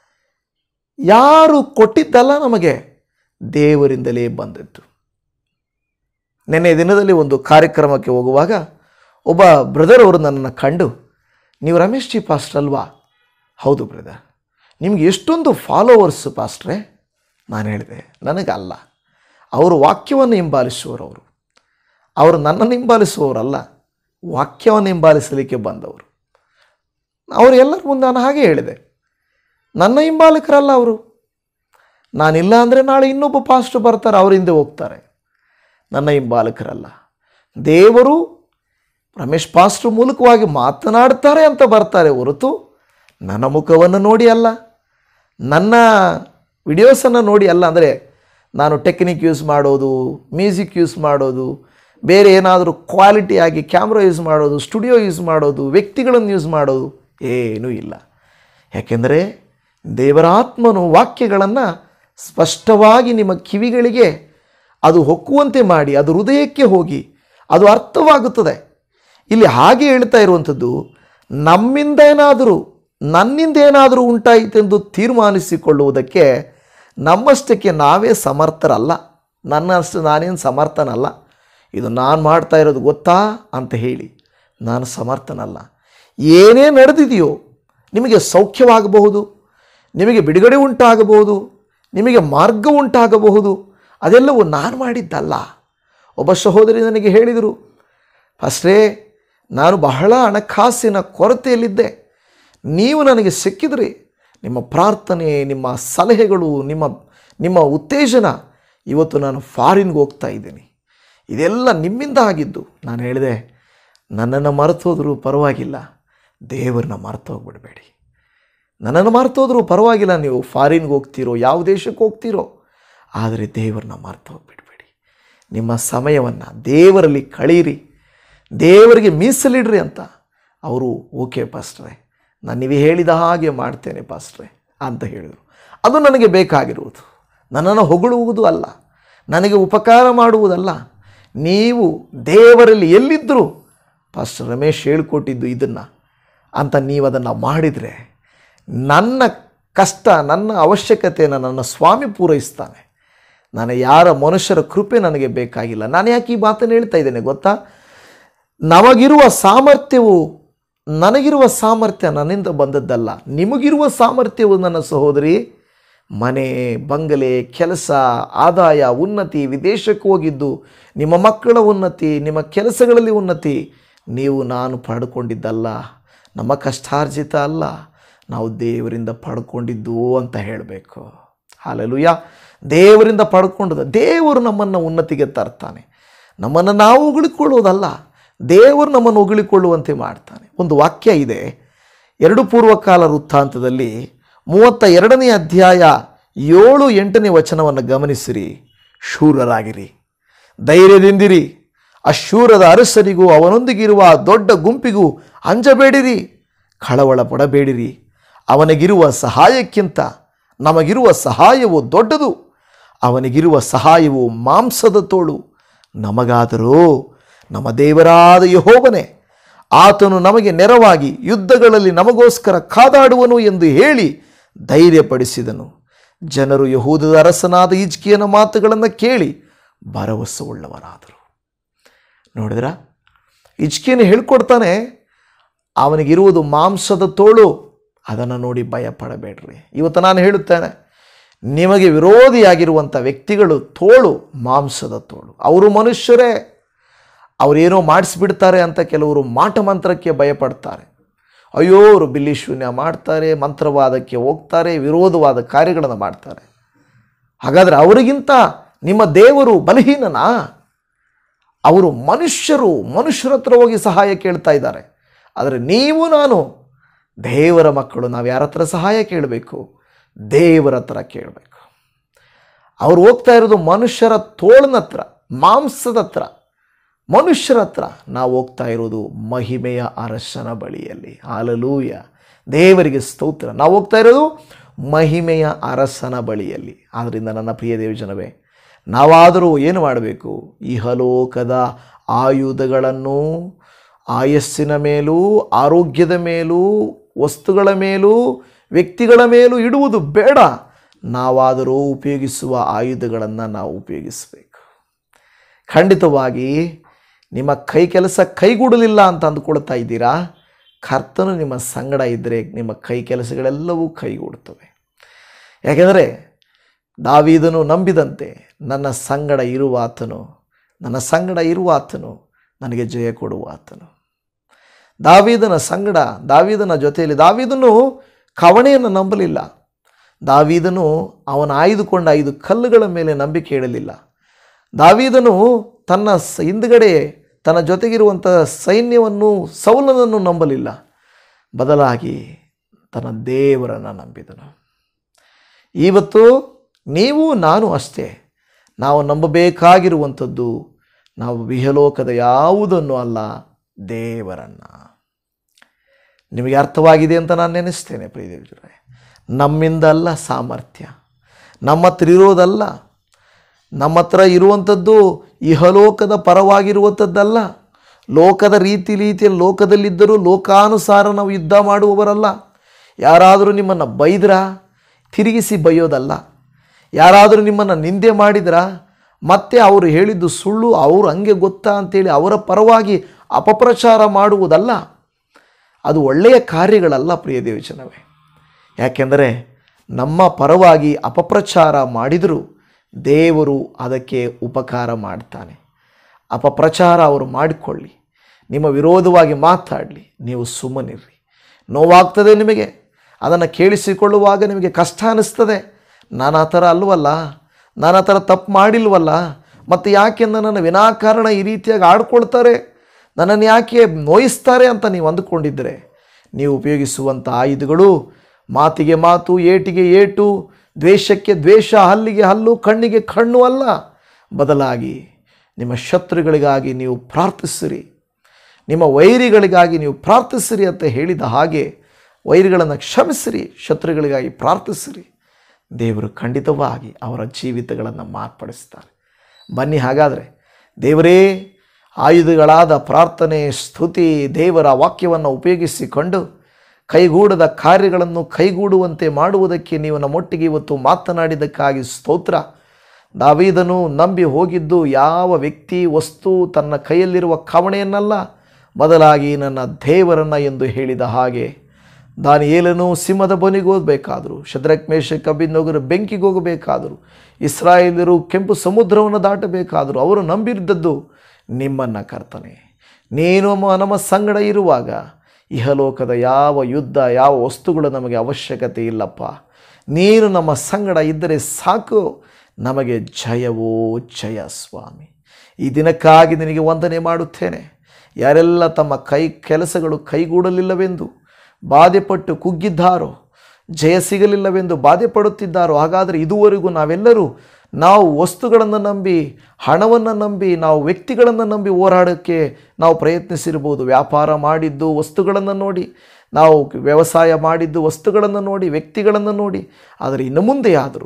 ಯಾರು ಕೊಟ್ಟಿದ್ದಲ್ಲ, ನಮಗೆ ದೇವರಿಂದಲೇ ಬಂದದ್ದು. ನೆನ್ನೆ ದಿನದಲ್ಲಿ ಒಂದು ಕಾರ್ಯಕ್ರಮಕ್ಕೆ ಹೋಗುವಾಗ ಒಬ್ಬ ಬ್ರದರ್ ಅವರು ನನ್ನನ್ನು ಕಂಡು, ನೀವು ರಮೇಶ್ ಜಿ ಪಾಸ್ಟರ್ ಅಲ್ವಾ? ಹೌದು ಬ್ರದರ್. ನಿಮಗೆ ಎಷ್ಟೊಂದು ಫಾಲೋವರ್ಸು ಪಾಸ್ಟ್ರೇ? ನಾನು ಹೇಳಿದೆ, ನನಗಲ್ಲ, ಅವರು ವಾಕ್ಯವನ್ನು ಹಿಂಬಾಲಿಸುವವರು. ಅವರು ನನ್ನನ್ನು ಹಿಂಬಾಲಿಸುವವರಲ್ಲ, ವಾಕ್ಯವನ್ನು ಹಿಂಬಾಲಿಸಲಿಕ್ಕೆ ಬಂದವರು. ಅವರು ಎಲ್ಲರ ಮುಂದೆ ನಾನು ಹಾಗೆ ಹೇಳಿದೆ, ನನ್ನ ಹಿಂಬಾಲಕರಲ್ಲ ಅವರು. ನಾನಿಲ್ಲ ಅಂದರೆ ನಾಳೆ ಇನ್ನೊಬ್ಬ ಪಾಸ್ಟರ್ ಬರ್ತಾರೆ, ಅವ್ರ ಹಿಂದೆ ಹೋಗ್ತಾರೆ. ನನ್ನ ಹಿಂಬಾಲಕರಲ್ಲ. ದೇವರು ರಮೇಶ್ ಪಾಸ್ಟರ್ ಮೂಲಕವಾಗಿ ಮಾತನಾಡ್ತಾರೆ ಅಂತ ಬರ್ತಾರೆ ಹೊರತು ನನ್ನ ಮುಖವನ್ನು ನೋಡಿ ಅಲ್ಲ, ನನ್ನ ವಿಡಿಯೋಸನ್ನು ನೋಡಿ ಅಲ್ಲ. ಅಂದರೆ ನಾನು ಟೆಕ್ನಿಕ್ ಯೂಸ್ ಮಾಡೋದು, ಮ್ಯೂಸಿಕ್ ಯೂಸ್ ಮಾಡೋದು, ಬೇರೆ ಏನಾದರೂ ಕ್ವಾಲಿಟಿಯಾಗಿ ಕ್ಯಾಮ್ರಾ ಯೂಸ್ ಮಾಡೋದು, ಸ್ಟುಡಿಯೋ ಯೂಸ್ ಮಾಡೋದು, ವ್ಯಕ್ತಿಗಳನ್ನು ಯೂಸ್ ಮಾಡೋದು ಏನೂ ಇಲ್ಲ. ಯಾಕೆಂದರೆ ದೇವರ ಆತ್ಮನು ವಾಕ್ಯಗಳನ್ನು ಸ್ಪಷ್ಟವಾಗಿ ನಿಮ್ಮ ಕಿವಿಗಳಿಗೆ ಅದು ಹೊಕ್ಕುವಂತೆ ಮಾಡಿ, ಅದು ಹೃದಯಕ್ಕೆ ಹೋಗಿ ಅದು ಅರ್ಥವಾಗುತ್ತದೆ. ಇಲ್ಲಿ ಹಾಗೆ ಹೇಳ್ತಾ ಇರುವಂಥದ್ದು, ನನ್ನಿಂದ ಏನಾದರೂ ಉಂಟಾಯಿತೆಂದು ತೀರ್ಮಾನಿಸಿಕೊಳ್ಳುವುದಕ್ಕೆ ನಮ್ಮಷ್ಟಕ್ಕೆ ನಾವೇ ಸಮರ್ಥರಲ್ಲ. ನನ್ನಷ್ಟು ನಾನೇನು ಸಮರ್ಥನಲ್ಲ, ಇದು ನಾನು ಮಾಡ್ತಾ ಇರೋದು ಗೊತ್ತಾ ಅಂತ ಹೇಳಿ ನಾನು ಸಮರ್ಥನಲ್ಲ. ಏನೇ ನಡೆದಿದೆಯೋ, ನಿಮಗೆ ಸೌಖ್ಯವಾಗಬಹುದು, ನಿಮಗೆ ಬಿಡುಗಡೆ ಉಂಟಾಗಬಹುದು, ನಿಮಗೆ ಮಾರ್ಗ ಉಂಟಾಗಬಹುದು, ಅದೆಲ್ಲವೂ ನಾನು ಮಾಡಿದ್ದಲ್ಲ. ಒಬ್ಬ ಸಹೋದರಿ ನನಗೆ ಹೇಳಿದರು, ಫಸ್ಟೇ ನಾನು ಬಹಳ ಹಣಕಾಸಿನ ಕೊರತೆಯಲ್ಲಿದ್ದೆ, ನೀವು ನನಗೆ ಸಿಕ್ಕಿದ್ರಿ, ನಿಮ್ಮ ಪ್ರಾರ್ಥನೆ, ನಿಮ್ಮ ಸಲಹೆಗಳು, ನಿಮ್ಮ ಉತ್ತೇಜನ, ಇವತ್ತು ನಾನು ಫಾರಿನ್ಗೆ ಹೋಗ್ತಾ ಇದ್ದೀನಿ, ಇದೆಲ್ಲ ನಿಮ್ಮಿಂದ ಆಗಿದ್ದು. ನಾನು ಹೇಳಿದೆ, ನನ್ನನ್ನು ಮರೆತು ಹೋದರೂ ಪರವಾಗಿಲ್ಲ, ದೇವರನ್ನ ಮರೆತು ಹೋಗ್ಬಿಡಬೇಡಿ. ನನ್ನನ್ನು ಮರ್ತೋದ್ರೂ ಪರವಾಗಿಲ್ಲ, ನೀವು ಫಾರಿನ್ಗೆ ಹೋಗ್ತೀರೋ, ಯಾವ ದೇಶಕ್ಕೆ ಹೋಗ್ತೀರೋ, ಆದರೆ ದೇವರನ್ನ ಮರ್ತು ಹೋಗ್ಬಿಡ್ಬೇಡಿ. ನಿಮ್ಮ ಸಮಯವನ್ನು ದೇವರಲ್ಲಿ ಕಳೀರಿ, ದೇವರಿಗೆ ಮೀಸಲಿಡ್ರಿ ಅಂತ. ಅವರು ಓಕೆ ಪಾಸ್ಟ್ರೆ, ನಾನು ನೀವು ಹೇಳಿದ ಹಾಗೆ ಮಾಡ್ತೇನೆ ಪಾಸ್ಟ್ರೆ ಅಂತ ಹೇಳಿದರು. ಅದು ನನಗೆ ಬೇಕಾಗಿರುವುದು. ನನ್ನನ್ನು ಹೊಗಳುವುದು ಅಲ್ಲ, ನನಗೆ ಉಪಕಾರ ಮಾಡುವುದಲ್ಲ. ನೀವು ದೇವರಲ್ಲಿ ಎಲ್ಲಿದ್ದರೂ ಪಾಸ್ಟರ್ ರಮೇಶ್ ಹೇಳ್ಕೊಟ್ಟಿದ್ದು ಇದನ್ನು ಅಂತ ನೀವು ಅದನ್ನು ಮಾಡಿದರೆ ನನ್ನ ಕಷ್ಟ, ನನ್ನ ಅವಶ್ಯಕತೆಯನ್ನು ನನ್ನ ಸ್ವಾಮಿ ಪೂರೈಸ್ತಾನೆ. ನಾನು ಯಾರ ಮನುಷ್ಯರ ಕೃಪೆ ನನಗೆ ಬೇಕಾಗಿಲ್ಲ. ನಾನು ಯಾಕೆ ಈ ಮಾತನ್ನು ಹೇಳ್ತಾ ಇದ್ದೇನೆ ಗೊತ್ತಾ? ನಮಗಿರುವ ಸಾಮರ್ಥ್ಯವು, ನನಗಿರುವ ಸಾಮರ್ಥ್ಯ ನನ್ನಿಂದ ಬಂದದ್ದಲ್ಲ. ನಿಮಗಿರುವ ಸಾಮರ್ಥ್ಯವು ನನ್ನ ಸಹೋದರಿ, ಮನೆ, ಬಂಗಲೆ, ಕೆಲಸ, ಆದಾಯ, ಉನ್ನತಿ, ವಿದೇಶಕ್ಕೆ ಹೋಗಿದ್ದು, ನಿಮ್ಮ ಮಕ್ಕಳ ಉನ್ನತಿ, ನಿಮ್ಮ ಕೆಲಸಗಳಲ್ಲಿ ಉನ್ನತಿ, ನೀವು ನಾನು ಪಡ್ಕೊಂಡಿದ್ದಲ್ಲ, ನಮ್ಮ ಕಷ್ಟಾರ್ಜಿತ ಅಲ್ಲ, ನಾವು ದೇವರಿಂದ ಪಡ್ಕೊಂಡಿದ್ದು ಅಂತ ಹೇಳಬೇಕು. ಹಲ್ಲೆಲೂಯಾ. ದೇವರಿಂದ ಪಡ್ಕೊಂಡದ್ದು. ದೇವರು ನಮ್ಮನ್ನು ಉನ್ನತಿಗೆ ತರ್ತಾನೆ. ನಮ್ಮನ್ನು ನಾವು ಉಗಳಿಕೊಳ್ಳುವುದಲ್ಲ, ದೇವರು ನಮ್ಮನ್ನು ಉಗಳಿಕೊಳ್ಳುವಂತೆ ಮಾಡ್ತಾನೆ. ಒಂದು ವಾಕ್ಯ ಇದೆ, 2 ಪೂರ್ವಕಾಲ ವೃತ್ತಾಂತದಲ್ಲಿ 32ನೇ ಅಧ್ಯಾಯ 7-8ನೇ ವಚನವನ್ನು ಗಮನಿಸಿರಿ. ಶೂರರಾಗಿರಿ, ಧೈರ್ಯದಿಂದಿರಿ, ಅಶೂರದ ಅರಸನಿಗೂ ಅವನೊಂದಿಗಿರುವ ದೊಡ್ಡ ಗುಂಪಿಗೂ ಅಂಜಬೇಡಿರಿ, ಕಳವಳಪಡಬೇಡಿರಿ. ಅವನಿಗಿರುವ ಸಹಾಯಕ್ಕಿಂತ ನಮಗಿರುವ ಸಹಾಯವು ದೊಡ್ಡದು. ಅವನಿಗಿರುವ ಸಹಾಯವು ಮಾಂಸದ ತೋಳು, ನಮಗಾದರೂ ನಮ್ಮ ದೇವರಾದ ಯೆಹೋವನೇ, ಆತನು ನಮಗೆ ನೆರವಾಗಿ ಯುದ್ಧಗಳಲ್ಲಿ ನಮಗೋಸ್ಕರ ಕಾದಾಡುವನು ಎಂದು ಹೇಳಿ ಧೈರ್ಯಪಡಿಸಿದನು. ಜನರು ಯೆಹೂದದ ಅರಸನಾದ ಹಿಜ್ಕೀಯನ ಮಾತುಗಳನ್ನು ಕೇಳಿ ಭರವಸೆಯುಳ್ಳವರಾದರು. ನೋಡಿದ್ರ, ಹಿಜ್ಕೀಯನು ಹೇಳ್ಕೊಡ್ತಾನೆ, ಅವನಿಗಿರುವುದು ಮಾಂಸದ ತೋಳು, ಅದನ್ನು ನೋಡಿ ಭಯಪಡಬೇಡ್ರಿ. ಇವತ್ತು ನಾನು ಹೇಳುತ್ತೇನೆ, ನಿಮಗೆ ವಿರೋಧಿಯಾಗಿರುವಂಥ ವ್ಯಕ್ತಿಗಳು ತೋಳು, ಮಾಂಸದ ತೋಳು. ಅವರು ಮನುಷ್ಯರೇ, ಅವರೇನೋ ಮಾಡಿಸ್ಬಿಡ್ತಾರೆ ಅಂತ ಕೆಲವರು ಮಾಟ ಮಂತ್ರಕ್ಕೆ ಭಯಪಡ್ತಾರೆ. ಅಯ್ಯೋ, ಅವರು ಬಿಲ್ಲಿ ಶೂನ್ಯ ಮಾಡ್ತಾರೆ, ಮಂತ್ರವಾದಕ್ಕೆ ಹೋಗ್ತಾರೆ, ವಿರೋಧವಾದ ಕಾರ್ಯಗಳನ್ನು ಮಾಡ್ತಾರೆ. ಹಾಗಾದರೆ ಅವರಿಗಿಂತ ನಿಮ್ಮ ದೇವರು ಬಲಹೀನನಾ? ಅವರು ಮನುಷ್ಯರ ಹತ್ರ ಹೋಗಿ ಸಹಾಯ ಕೇಳ್ತಾ ಇದ್ದಾರೆ. ಆದರೆ ನೀವು ನಾನು ದೇವರ ಮಕ್ಕಳು, ನಾವು ಯಾರ ಹತ್ರ ಸಹಾಯ ಕೇಳಬೇಕು? ದೇವರ ಹತ್ರ ಕೇಳಬೇಕು. ಅವರು ಹೋಗ್ತಾ ಇರೋದು ಮನುಷ್ಯರ ತೋಳಿನ ಹತ್ರ, ಮಾಂಸದ ಹತ್ರ, ಮನುಷ್ಯರ ಹತ್ರ. ನಾವು ಹೋಗ್ತಾ ಇರೋದು ಮಹಿಮೆಯ ಅರಸನ ಬಳಿಯಲ್ಲಿ. ಹಲ್ಲೆಲೂಯಾ, ದೇವರಿಗೆ ಸ್ತೋತ್ರ. ನಾವು ಹೋಗ್ತಾ ಇರೋದು ಮಹಿಮೆಯ ಅರಸನ ಬಳಿಯಲ್ಲಿ. ಆದ್ದರಿಂದ ನನ್ನ ಪ್ರಿಯ ದೇವಜನವೇ, ನಾವಾದರೂ ಏನು ಮಾಡಬೇಕು? ಇಹಲೋಕದ ಆಯುಧಗಳನ್ನು ಆಯಸ್ಸಿನ ಮೇಲೂ, ಆರೋಗ್ಯದ ಮೇಲೂ, ವಸ್ತುಗಳ ಮೇಲೂ, ವ್ಯಕ್ತಿಗಳ ಮೇಲೂ ಇಡುವುದು ಬೇಡ. ನಾವಾದರೂ ಉಪಯೋಗಿಸುವ ಆಯುಧಗಳನ್ನು ನಾವು ಉಪಯೋಗಿಸಬೇಕು. ಖಂಡಿತವಾಗಿ ನಿಮ್ಮ ಕೈ ಕೆಲಸ ಕೈಗೂಡಲಿಲ್ಲ ಅಂತ ಅಂದುಕೊಳ್ತಾ ಇದ್ದೀರಾ? ಕರ್ತನು ನಿಮ್ಮ ಸಂಗಡ ಇದ್ದರೆ ನಿಮ್ಮ ಕೈ ಕೆಲಸಗಳೆಲ್ಲವೂ ಕೈಗೂಡುತ್ತವೆ. ಯಾಕೆಂದರೆ ದಾವೀದನು ನಂಬಿದಂತೆ ನನ್ನ ಸಂಗಡ ಇರುವ ಆತನು ನನಗೆ ಜಯ ಕೊಡುವ ಆತನು. ದಾವೀದನ ಜೊತೆಯಲ್ಲಿ ದಾವೀದನು ಕವಣೆಯನ್ನು ನಂಬಲಿಲ್ಲ. ದಾವೀದನು ಅವನ ಆಯ್ದುಕೊಂಡ 5 ಕಲ್ಲುಗಳ ಮೇಲೆ ನಂಬಿಕೆ ಇಡಲಿಲ್ಲ. ದಾವೀದನು ತನ್ನ ಹಿಂದುಗಡೆ ತನ್ನ ಜೊತೆಗಿರುವಂಥ ಸೈನ್ಯವನ್ನು, ಸೌಲನನ್ನು ನಂಬಲಿಲ್ಲ. ಬದಲಾಗಿ ತನ್ನ ದೇವರನ್ನು ನಂಬಿದನು. ಇವತ್ತು ನೀವು ನಾನು ಅಷ್ಟೇ. ನಾವು ನಂಬಬೇಕಾಗಿರುವಂಥದ್ದು ನಾವು ಇಹಲೋಕದ ಯಾವುದನ್ನು ಅಲ್ಲ, ದೇವರನ್ನು. ನಿಮಗೆ ಅರ್ಥವಾಗಿದೆ ಅಂತ ನಾನು ನೆನೆಸ್ತೇನೆ ಪ್ರಿಯ ದೇವರೇ. ನಮ್ಮಿಂದ ಅಲ್ಲ ಸಾಮರ್ಥ್ಯ, ನಮ್ಮ ಹತ್ರ ಇರೋದಲ್ಲ, ನಮ್ಮ ಹತ್ರ ಇರುವಂಥದ್ದು ಇಹಲೋಕದ ಪರವಾಗಿರುವಂಥದ್ದಲ್ಲ. ಲೋಕದ ರೀತಿಯಲ್ಲಿ ಲೋಕದಲ್ಲಿದ್ದರೂ ಲೋಕಾನುಸಾರ ನಾವು ಯುದ್ಧ ಮಾಡುವವರಲ್ಲ. ಯಾರಾದರೂ ನಿಮ್ಮನ್ನು ಬೈದ್ರಾ ತಿರುಗಿಸಿ ಬೈಯೋದಲ್ಲ. ಯಾರಾದರೂ ನಿಮ್ಮನ್ನು ನಿಂದೆ ಮಾಡಿದ್ರಾ ಮತ್ತೆ ಅವರು ಹೇಳಿದ್ದು ಸುಳ್ಳು, ಅವರು ಹಂಗೆ ಗೊತ್ತಾ ಅಂತೇಳಿ ಅವರ ಪರವಾಗಿ ಅಪಪ್ರಚಾರ ಮಾಡುವುದಲ್ಲ. ಅದು ಒಳ್ಳೆಯ ಕಾರ್ಯಗಳಲ್ಲ ಪ್ರಿಯ ದೇವಜನವೇ. ಯಾಕೆಂದರೆ ನಮ್ಮ ಪರವಾಗಿ ಅಪಪ್ರಚಾರ ಮಾಡಿದರೂ ದೇವರು ಅದಕ್ಕೆ ಉಪಕಾರ ಮಾಡ್ತಾನೆ. ಅಪಪ್ರಚಾರ ಅವರು ಮಾಡಿಕೊಳ್ಳಿ, ನಿಮ್ಮ ವಿರೋಧವಾಗಿ ಮಾತಾಡಲಿ, ನೀವು ಸುಮ್ಮನಿರ್ರಿ. ನೋವಾಗ್ತದೆ ನಿಮಗೆ, ಅದನ್ನು ಕೇಳಿಸಿಕೊಳ್ಳುವಾಗ ನಿಮಗೆ ಕಷ್ಟ ಅನ್ನಿಸ್ತದೆ. ನಾನು ಆ ಥರ ಅಲ್ವಲ್ಲ, ನಾನು ಆ ಥರ ತಪ್ಪು ಮಾಡಿಲ್ವಲ್ಲ, ಮತ್ತು ಯಾಕೆ ನನ್ನನ್ನು ವಿನಾಕಾರಣ ಈ ರೀತಿಯಾಗಿ ಆಡ್ಕೊಳ್ತಾರೆ, ನನ್ನನ್ನು ಯಾಕೆ ನೋಯಿಸ್ತಾರೆ ಅಂತ ನೀವು ಅಂದುಕೊಂಡಿದ್ದರೆ, ನೀವು ಉಪಯೋಗಿಸುವಂಥ ಆಯುಧಗಳು ಮಾತಿಗೆ ಮಾತು, ಏಟಿಗೆ ಏಟು, ದ್ವೇಷಕ್ಕೆ ದ್ವೇಷ, ಹಲ್ಲಿಗೆ ಹಲ್ಲು, ಕಣ್ಣಿಗೆ ಕಣ್ಣು ಅಲ್ಲ. ಬದಲಾಗಿ ನಿಮ್ಮ ಶತ್ರುಗಳಿಗಾಗಿ ನೀವು ಪ್ರಾರ್ಥಿಸಿರಿ, ನಿಮ್ಮ ವೈರಿಗಳಿಗಾಗಿ ನೀವು ಪ್ರಾರ್ಥಿಸಿರಿ ಅಂತ ಹೇಳಿದ ಹಾಗೆ ವೈರಿಗಳನ್ನು ಕ್ಷಮಿಸಿರಿ, ಶತ್ರುಗಳಿಗಾಗಿ ಪ್ರಾರ್ಥಿಸಿರಿ. ದೇವರು ಖಂಡಿತವಾಗಿ ಅವರ ಜೀವಿತಗಳನ್ನು ಮಾರ್ಪಡಿಸ್ತಾರೆ. ಬನ್ನಿ ಹಾಗಾದರೆ ದೇವರೇ ಆಯುಧಗಳಾದ ಪ್ರಾರ್ಥನೆ, ಸ್ತುತಿ, ದೇವರ ವಾಕ್ಯವನ್ನು ಉಪಯೋಗಿಸಿಕೊಂಡು ಕೈಗೂಡದ ಕಾರ್ಯಗಳನ್ನು ಕೈಗೂಡುವಂತೆ ಮಾಡುವುದಕ್ಕೆ ನೀವು ನಮ್ಮೊಟ್ಟಿಗೆ ಇವತ್ತು ಮಾತನಾಡಿದ್ದಕ್ಕಾಗಿ ಸ್ತೋತ್ರ. ದಾವೀದನು ನಂಬಿ ಹೋಗಿದ್ದು ಯಾವ ವ್ಯಕ್ತಿ, ವಸ್ತು, ತನ್ನ ಕೈಯಲ್ಲಿರುವ ಕವಣೆಯನ್ನಲ್ಲ, ಬದಲಾಗಿ ನನ್ನ ದೇವರನ್ನು ಎಂದು ಹೇಳಿದ ಹಾಗೆ ದಾನಿಯೇಲನು ಸಿಂಹದ ಬನಿಗೆ ಹೋಗಬೇಕಾದರು, ಶದ್ರಕ್ ಮೇಷಕ್ ಅಬೇದ್ನೆಗೋರು ಬೆಂಕಿಗೆ ಹೋಗಬೇಕಾದರು, ಇಸ್ರಾಯೇಲರು ಕೆಂಪು ಸಮುದ್ರವನ್ನು ದಾಟಬೇಕಾದರು. ಅವರು ನಂಬಿದ್ದದ್ದು ನಿಮ್ಮನ್ನು ಕರ್ತನೆ. ನೀನು ನಮ್ಮ ಸಂಗಡ ಇರುವಾಗ ಇಹಲೋಕದ ಯಾವ ಯುದ್ಧ, ಯಾವ ವಸ್ತುಗಳು ನಮಗೆ ಅವಶ್ಯಕತೆ ಇಲ್ಲಪ್ಪ. ನೀನು ನಮ್ಮ ಸಂಗಡ ಇದ್ದರೆ ಸಾಕು, ನಮಗೆ ಜಯವೋ ಜಯ ಸ್ವಾಮಿ. ಈ ದಿನಕ್ಕಾಗಿ ನಿನಗೆ ವಂದನೆ ಮಾಡುತ್ತೇನೆ. ಯಾರೆಲ್ಲ ತಮ್ಮ ಕೆಲಸಗಳು ಕೈಗೂಡಲಿಲ್ಲವೆಂದು ಬಾಧೆಪಟ್ಟು ಕುಗ್ಗಿದ್ದಾರೋ, ಜಯ ಸಿಗಲಿಲ್ಲವೆಂದು ಬಾಧೆ ಪಡುತ್ತಿದ್ದಾರೋ, ಹಾಗಾದರೆ ಇದುವರೆಗೂ ನಾವು ವಸ್ತುಗಳನ್ನು ನಂಬಿ, ಹಣವನ್ನು ನಂಬಿ, ನಾವು ವ್ಯಕ್ತಿಗಳನ್ನು ನಂಬಿ ಹೋರಾಡೋಕ್ಕೆ ನಾವು ಪ್ರಯತ್ನಿಸಿರ್ಬೋದು. ವ್ಯಾಪಾರ ಮಾಡಿದ್ದು ವಸ್ತುಗಳನ್ನು ನೋಡಿ, ನಾವು ವ್ಯವಸಾಯ ಮಾಡಿದ್ದು ವಸ್ತುಗಳನ್ನು ನೋಡಿ, ವ್ಯಕ್ತಿಗಳನ್ನು ನೋಡಿ. ಆದರೆ ಇನ್ನು ಮುಂದೆ ಆದರೂ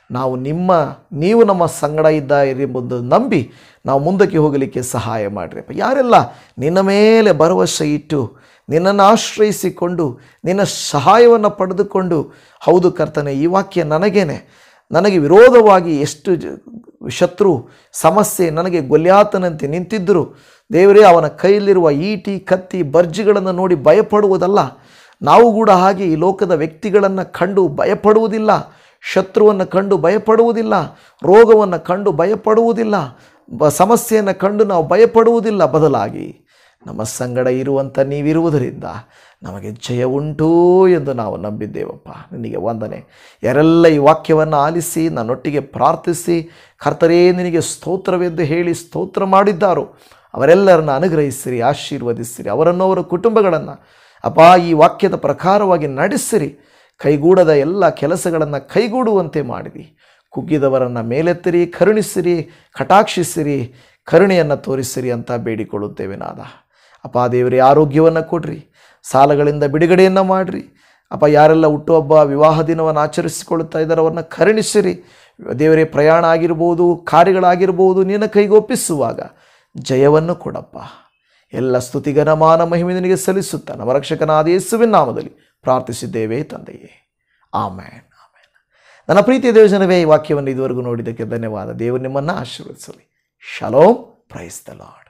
ನೀವು ನಮ್ಮ ಸಂಗಡ ಇದ್ದೀರಿ ಎಂಬುದು ನಂಬಿ ನಾವು ಮುಂದಕ್ಕೆ ಹೋಗಲಿಕ್ಕೆ ಸಹಾಯ ಮಾಡಿರಿ. ಯಾರೆಲ್ಲ ನಿನ್ನ ಮೇಲೆ ಭರವಸೆ ಇಟ್ಟು, ನಿನ್ನನ್ನು ಆಶ್ರಯಿಸಿಕೊಂಡು, ನಿನ್ನ ಸಹಾಯವನ್ನು ಪಡೆದುಕೊಂಡು, ಹೌದು ಕರ್ತನೆ, ಈ ವಾಕ್ಯ ನನಗೆ ವಿರೋಧವಾಗಿ ಎಷ್ಟು ಶತ್ರು ಸಮಸ್ಯೆ ನನಗೆ ಗೊಲ್ಯಾತನಂತೆ ನಿಂತಿದ್ದರು, ದೇವರೇ ಅವನ ಕೈಯಲ್ಲಿರುವ ಈಟಿ, ಕತ್ತಿ, ಬರ್ಜಿಗಳನ್ನು ನೋಡಿ ಭಯಪಡುವುದಲ್ಲ. ನಾವು ಕೂಡ ಹಾಗೆ ಈ ಲೋಕದ ವ್ಯಕ್ತಿಗಳನ್ನು ಕಂಡು ಭಯಪಡುವುದಿಲ್ಲ, ಶತ್ರುವನ್ನು ಕಂಡು ಭಯಪಡುವುದಿಲ್ಲ, ರೋಗವನ್ನು ಕಂಡು ಭಯಪಡುವುದಿಲ್ಲ, ಸಮಸ್ಯೆಯನ್ನು ಕಂಡು ನಾವು ಭಯಪಡುವುದಿಲ್ಲ. ಬದಲಾಗಿ ನಮ್ಮ ಸಂಗಡ ಇರುವಂಥ ನೀವಿರುವುದರಿಂದ ನಮಗೆ ಜಯ ಉಂಟು ಎಂದು ನಾವು ನಂಬಿದ್ದೇವಪ್ಪ. ನಿನಗೆ ವಂದನೆ. ಯಾರೆಲ್ಲ ಈ ವಾಕ್ಯವನ್ನು ಆಲಿಸಿ ನನ್ನೊಟ್ಟಿಗೆ ಪ್ರಾರ್ಥಿಸಿ ಕರ್ತರೇ ನಿನಗೆ ಸ್ತೋತ್ರವೆಂದು ಹೇಳಿ ಸ್ತೋತ್ರ ಮಾಡಿದ್ದಾರೋ ಅವರೆಲ್ಲರನ್ನು ಅನುಗ್ರಹಿಸಿರಿ, ಆಶೀರ್ವದಿಸಿರಿ. ಅವರನ್ನು, ಅವರ ಕುಟುಂಬಗಳನ್ನು ಅಪ್ಪ ಈ ವಾಕ್ಯದ ಪ್ರಕಾರವಾಗಿ ನಡೆಸಿರಿ. ಕೈಗೂಡದ ಎಲ್ಲ ಕೆಲಸಗಳನ್ನು ಕೈಗೂಡುವಂತೆ ಮಾಡಿರಿ. ಕುಗ್ಗಿದವರನ್ನು ಮೇಲೆತ್ತಿರಿ, ಕರುಣಿಸಿರಿ, ಕಟಾಕ್ಷಿಸಿರಿ, ಕರುಣೆಯನ್ನು ತೋರಿಸಿರಿ ಅಂತ ಬೇಡಿಕೊಳ್ಳುತ್ತೇವೆ. ನಾದ ಅಪ್ಪ ದೇವರೇ, ಆರೋಗ್ಯವನ್ನು ಕೊಡ್ರಿ, ಸಾಲಗಳಿಂದ ಬಿಡುಗಡೆಯನ್ನು ಮಾಡಿರಿ. ಅಪ್ಪ ಯಾರೆಲ್ಲ ಹುಟ್ಟುಹಬ್ಬ, ವಿವಾಹ ದಿನವನ್ನು ಆಚರಿಸಿಕೊಳ್ಳುತ್ತಾ ಇದ್ದಾರೆ ಅವರನ್ನು ಕರುಣಿಸಿರಿ. ದೇವರೇ, ಪ್ರಯಾಣ ಆಗಿರ್ಬೋದು, ಕಾರ್ಯಗಳಾಗಿರ್ಬೋದು, ನಿನ್ನ ಕೈಗೊಪ್ಪಿಸುವಾಗ ಜಯವನ್ನು ಕೊಡಪ್ಪ. ಎಲ್ಲ ಸ್ತುತಿಗನ ಮಾನ ಮಹಿಮೆ ನಿನಗೆ ಸಲ್ಲಿಸುತ್ತಾ ನಮ್ಮ ರಕ್ಷಕನಾದ ಯೇಸುವಿನ ನಾಮದಲ್ಲಿ ಪ್ರಾರ್ಥಿಸಿದ್ದೇವೆ ತಂದೆಯೇ, ಆಮೇನ್. ಆಮೇನ್. ನನ್ನ ಪ್ರೀತಿಯ ದೇವಜನವೇ, ಈ ವಾಕ್ಯವನ್ನು ಇದುವರೆಗೂ ನೋಡಿದ್ದಕ್ಕೆ ಧನ್ಯವಾದ. ದೇವರು ನಿಮ್ಮನ್ನು ಆಶೀರ್ವದಿಸಲಿ. ಶಲೋಮ್. Praise the lord.